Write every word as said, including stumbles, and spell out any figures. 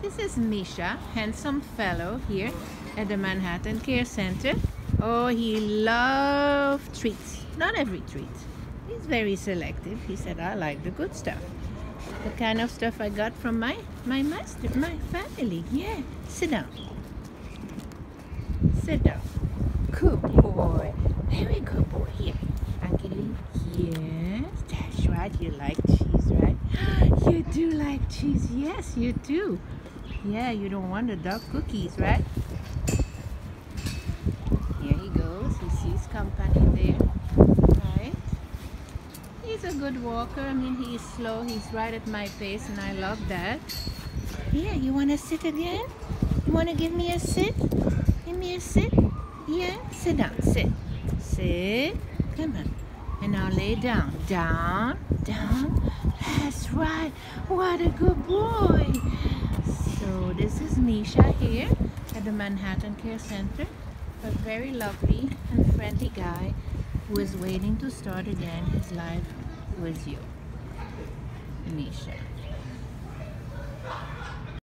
This is Misha, handsome fellow here at the Manhattan Care Center. Oh, he loves treats. Not every treat. He's very selective. He said, I like the good stuff. The kind of stuff I got from my, my master, my family. Yeah, sit down. Sit down. Good boy. Very good boy. Here, I'll give you. Yes, that's right. You like cheese, right? You do like cheese. Yes, you do. Yeah, you don't want the dog cookies, right? Here he goes. He sees company there. Right? He's a good walker. I mean, he's slow. He's right at my pace, and I love that. Yeah, you want to sit again? You want to give me a sit? Give me a sit? Yeah, sit down. Sit. Sit. Come on. And now lay down. Down. Down. That's right. What a good boy. So this is Misha here at the Manhattan Care Center. A very lovely and friendly guy who is waiting to start again his life with you. Misha.